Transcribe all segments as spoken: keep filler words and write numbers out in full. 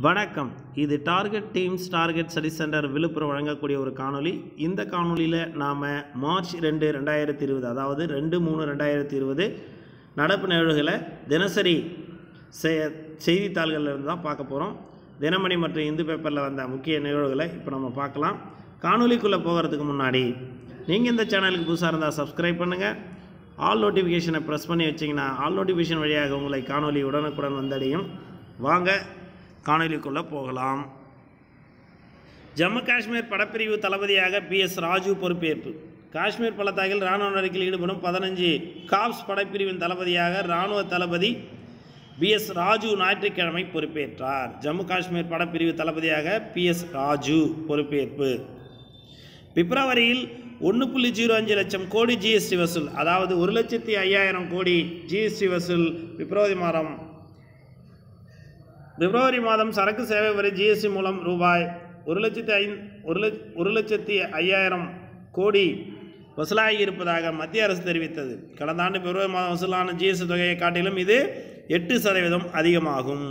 வணக்கம். இது target teams target study centre Villupuram வழங்கக்கூடிய ஒரு காணொளி. இந்த காணொளியில் நாம் மார்ச் ரெண்டு ரெண்டாயிரத்தி இருபது அதாவது ரெண்டு மூணு ரெண்டாயிரத்தி இருபது நடப்பு நிகழ்வுகளை தினசரி செய்தித்தாள்களில் இருந்து தான் பார்க்க போகிறோம். தினமணி மற்றும் இந்து பேப்பரில் வந்த முக்கிய நிகழ்வுகளை இப்போ நம்ம பார்க்கலாம். காணொலிக்குள்ளே போகிறதுக்கு முன்னாடி நீங்கள் இந்த சேனலுக்கு புதுசாக இருந்தால் சப்ஸ்கிரைப் பண்ணுங்கள். ஆல் நோட்டிஃபிகேஷனை ப்ரெஸ் பண்ணி வச்சிங்கன்னா ஆல் நோட்டிஃபிகேஷன் வழியாக உங்களை காணொலி உடனுக்குடன் வந்தடையும். வாங்க காணொலிக்குள்ளே போகலாம். ஜம்மு காஷ்மீர் படப்பிரிவு தளபதியாக பி எஸ் ராஜு பொறுப்பேற்பு. காஷ்மீர் பள்ளத்தாக்கில் இராணுவ நடவடிக்கையில் ஈடுபடும் பதினஞ்சு காப்ஸ் படப்பிரிவின் தளபதியாக இராணுவ தளபதி பி எஸ் ராஜு ஞாயிற்றுக்கிழமை பொறுப்பேற்றார். ஜம்மு காஷ்மீர் படப்பிரிவு தளபதியாக பி எஸ் ராஜு பொறுப்பேற்பு. பிப்ரவரியில் ஒன்று புள்ளி ஜீரோ அஞ்சு லட்சம் கோடி ஜிஎஸ்டி வசூல், அதாவது ஒரு லட்சத்தி ஐயாயிரம் கோடி ஜிஎஸ்டி வசூல் பிப்ரவரி மாதம் பிப்ரவரி மாதம் சரக்கு சேவை வரி ஜிஎஸ்டி மூலம் ரூபாய் ஒரு லட்சத்தி ஐ ஒரு லட்ச ஒரு லட்சத்தி ஐயாயிரம் கோடி வசூலாகி இருப்பதாக மத்திய அரசு தெரிவித்தது. கடந்த ஆண்டு பிப்ரவரி மாதம் வசூலான ஜிஎஸ்டி தொகையை காட்டிலும் இது எட்டு சதவீதம் அதிகமாகும்.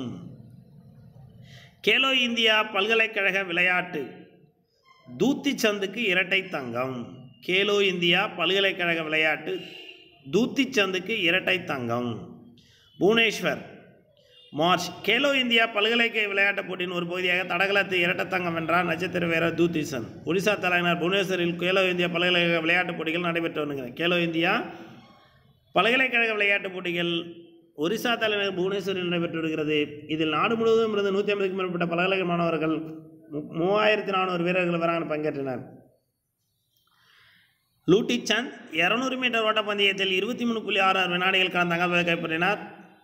கேலோ இந்தியா பல்கலைக்கழக விளையாட்டு தூத்தி சந்துக்கு இரட்டை தங்கம். கேலோ இந்தியா பல்கலைக்கழக விளையாட்டு தூத்தி சந்துக்கு இரட்டை தங்கம். புவனேஸ்வர் மார்ச் கேலோ இந்தியா பல்கலைக்கழக விளையாட்டுப் போட்டியின் ஒரு பகுதியாக தடகளத்தில் இரட்டை தங்கம் வென்றார் நட்சத்திர வீரர் தூத்தி சந்த். ஒடிசா தலைநகர் புவனேஸ்வரில் கேலோ இந்தியா பல்கலைக்கழக விளையாட்டுப் போட்டிகள் நடைபெற்று வருகின்றன. கேலோ இந்தியா பல்கலைக்கழக விளையாட்டுப் போட்டிகள் ஒரிசா தலைநகர் புவனேஸ்வரில் நடைபெற்று வருகிறது. இதில் நாடு முழுவதும் இருந்து நூற்றி ஐம்பதுக்கும் மேற்பட்ட பல்கலைக்கழக மாணவர்கள் மூவாயிரத்தி நானூறு வீரர்கள் வராங்க பங்கேற்றனர். லூட்டி சந்த் இருநூறு மீட்டர் ஓட்டப்பந்தயத்தில் இருபத்தி மூணு புள்ளி ஆறு ஆறு வினாடிகள் கடந்த தங்கப்பதக்கம் கைப்பற்றினார்.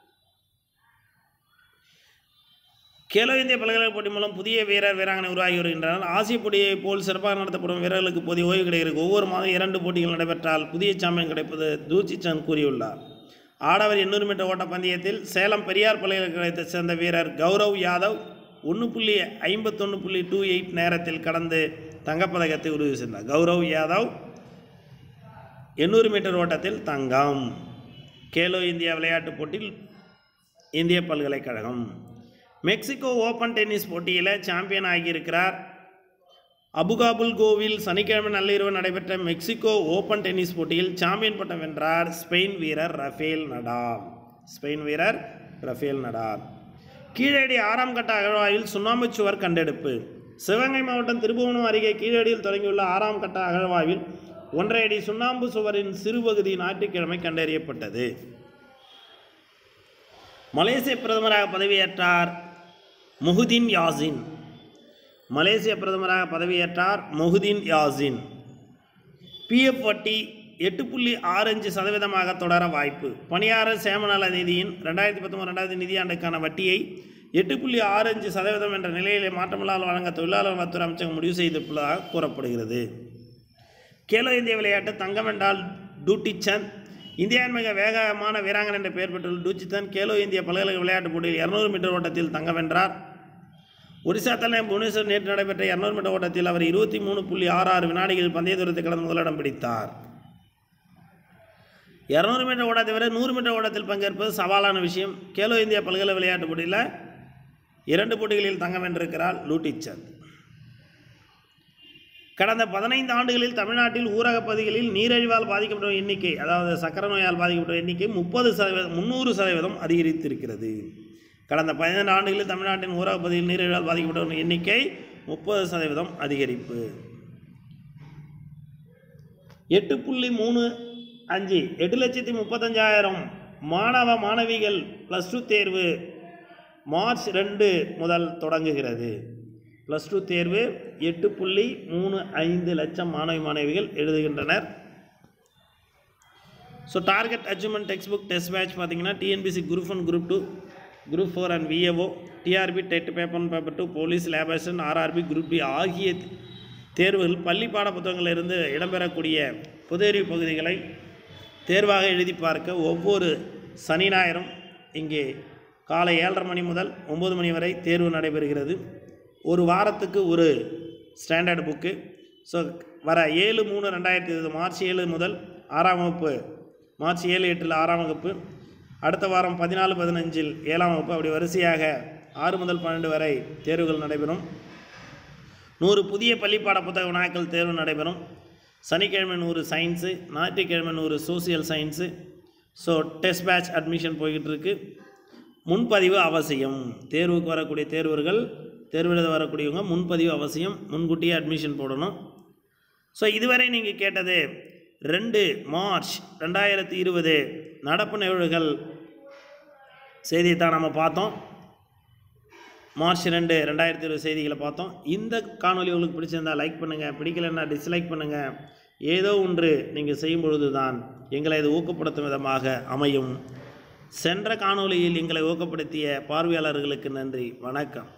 கேலோ இந்தியா பல்கலைக்கழக போட்டி மூலம் புதிய வீரர் வீராங்கனை உருவாகி வருகின்றனர். ஆசிய போட்டியை போல் சிறப்பாக நடத்தப்படும் வீரர்களுக்கு போதிய ஓய்வு கிடைக்கிறது. ஒவ்வொரு மாதம் இரண்டு போட்டிகள் நடைபெற்றால் புதிய சாம்பியன் கிடைப்பது தூத்தி சந்த் கூறியுள்ளார். ஆடவர் எண்ணூறு மீட்டர் ஓட்ட பந்தயத்தில் சேலம் பெரியார் பல்கலைக்கழகத்தைச் சேர்ந்த வீரர் கௌரவ் யாதவ் ஒன்று புள்ளி ஐம்பத்தொன்று புள்ளி டூ எயிட் நேரத்தில் கடந்து தங்கப்பதக்கத்தை உறுதி செய்தார். கௌரவ் யாதவ் எண்ணூறு மீட்டர் ஓட்டத்தில் தங்கம். கேலோ இந்தியா விளையாட்டுப் போட்டியில் இந்திய பல்கலைக்கழகம். மெக்சிகோ ஓப்பன் டென்னிஸ் போட்டியில் சாம்பியன் ஆகியிருக்கிறார். அபுகாபுல்கோவில் சனிக்கிழமை நள்ளிரவு நடைபெற்ற மெக்சிகோ ஓப்பன் டென்னிஸ் போட்டியில் சாம்பியன் பட்டம் வென்றார் ஸ்பெயின் வீரர் ரஃபேல் நடால். ஸ்பெயின் வீரர் ரஃபேல் நடால். கீழடி ஆறாம் கட்ட அகழ்வாயில் சுண்ணாம்பு சுவர் கண்டெடுப்பு. சிவகங்கை மாவட்டம் திருபுவனம் அருகே கீழடியில் தொடங்கியுள்ள ஆறாம் கட்ட அகழ்வாயில் ஒன்றரை அடி சுண்ணாம்பு சுவரின் சிறுபகுதி ஞாயிற்றுக்கிழமை கண்டறியப்பட்டது. மலேசிய பிரதமராக பதவியேற்றார் முஹிதீன் யாசின். மலேசிய பிரதமராக பதவியேற்றார் முஹிதீன் யாசின். பிஎஃப் வட்டி எட்டு புள்ளி ஆறு அஞ்சு சதவீதமாக தொடர வாய்ப்பு. பணியாளர் சேமநல நிதியின் ரெண்டாயிரத்தி பத்தொன்பது ரெண்டாயிரத்தி நிதியாண்டுக்கான வட்டியை எட்டு புள்ளி ஆறு அஞ்சு சதவீதம் என்ற நிலையிலே மாற்றமில்லாமல் வழங்க தொழிலாளர் நலத்துறை அமைச்சகம் முடிவு செய்துள்ளதாக கூறப்படுகிறது. கேலோ இந்திய விளையாட்டு தங்கம் வென்றால் டூட்டி சந்த். இந்தியாவின் மிக வேகமான வீராங்கனை என்ற பெயர் பெற்றுள்ள டூட்டி சந்த் கேலோ இந்தியா பல்கலைக்கழக விளையாட்டுப் போட்டியில் இருநூறு மீட்டர் ஓட்டத்தில் தங்கம் வென்றார். ஒடிசா தலைநகர் புவனேஸ்வர் நேற்று நடைபெற்ற இருநூறு மீட்டர் ஓட்டத்தில் அவர் இருபத்தி மூணு புள்ளி ஆறு ஆறு வினாடிகளில் பந்தய தூரத்தை கடந்து முதலிடம் பிடித்தார். இருநூறு மீட்டர் ஓட்டத்தை விட நூறு மீட்டர் ஓட்டத்தில் பங்கேற்பது சவாலான விஷயம். கேலோ இந்தியா பல்கலை விளையாட்டுப் போட்டியில் இரண்டு போட்டிகளில் தங்கம் வென்றிருக்கிறார் லூட்டி சந்த். கடந்த பதினைந்து ஆண்டுகளில் தமிழ்நாட்டில் ஊரகப் பகுதிகளில் நீரிழிவால் பாதிக்கப்பட்ட எண்ணிக்கை, அதாவது சக்கரை நோயால் பாதிக்கப்பட்ட எண்ணிக்கை முப்பது சதவீதம் முந்நூறு சதவீதம் அதிகரித்திருக்கிறது. கடந்த பதினைந்து ஆண்டுகளில் தமிழ்நாட்டின் ஊரகப் பகுதியில் நீரிழிவால் பாதிக்கப்பட்ட எண்ணிக்கை முப்பது சதவீதம் அதிகரிப்பு. எட்டு புள்ளி மூணு அஞ்சு எட்டு லட்சத்தி முப்பத்தஞ்சாயிரம் மாணவ மாணவிகள் ப்ளஸ் டூ தேர்வு மார்ச் ரெண்டு முதல் தொடங்குகிறது. ப்ளஸ் டூ தேர்வு எட்டு புள்ளி மூணு ஐந்து லட்சம் மாணவி மாணவிகள் எழுதுகின்றனர். So target achievement text book test batch பார்த்தீங்கன்னா TNPSC group one group two group four and VAO, TRB TET paper one paper two, police lab assistant, RRB group D ஆகிய தேர்வுகள் பள்ளி பாட புத்தகங்களிலிருந்து இடம்பெறக்கூடிய பொதுஅறிவு பகுதிகளை தேர்வாக எழுதி பார்க்க ஒவ்வொரு சனி ஞாயிறும் இங்கே காலை ஏழரை மணி முதல் ஒம்பது மணி வரை தேர்வு நடைபெறுகிறது. ஒரு வாரத்துக்கு ஒரு ஸ்டாண்டர்ட் புக்கு. ஸோ வர ஏழு மூணு ரெண்டாயிரத்தி இருபது மார்ச் ஏழு முதல் ஆறாம் வகுப்பு, மார்ச் ஏழு எட்டில் ஆறாம் வகுப்பு, அடுத்த வாரம் பதினாலு பதினஞ்சில் ஏழாம் வகுப்பு, அப்படி வரிசையாக ஆறு முதல் பன்னெண்டு வரை தேர்வுகள் நடைபெறும். நூறு புதிய பள்ளி பாட புத்தக வினாக்கள் தேர்வு நடைபெறும். சனிக்கிழமை நூறு சயின்ஸு, ஞாயிற்றுக்கிழமை நூறு social science. So test batch admission போய்கிட்டு இருக்கு. முன்பதிவு அவசியம். தேர்வுக்கு வரக்கூடிய தேர்வர்கள், தேர்வெழுத வரக்கூடியவங்க முன்பதிவு அவசியம். முன்கூட்டியே அட்மிஷன் போடணும். ஸோ இதுவரை நீங்கள் கேட்டது ரெண்டு மார்ச் ரெண்டாயிரத்தி இருபது நடப்பு நிகழ்வுகள் செய்தியை தான் நம்ம பார்த்தோம். மார்ச் ரெண்டு ரெண்டாயிரத்தி இருபது செய்திகளை பார்த்தோம். இந்த காணொலி உங்களுக்கு பிடிச்சிருந்தால் லைக் பண்ணுங்கள், பிடிக்கலைன்னா டிஸ்லைக் பண்ணுங்கள். ஏதோ ஒன்று நீங்கள் செய்யும் பொழுது தான் எங்களை இது ஊக்கப்படுத்தும் விதமாக அமையும். சென்ற காணொலியில் எங்களை ஊக்கப்படுத்திய பார்வையாளர்களுக்கு நன்றி. வணக்கம்.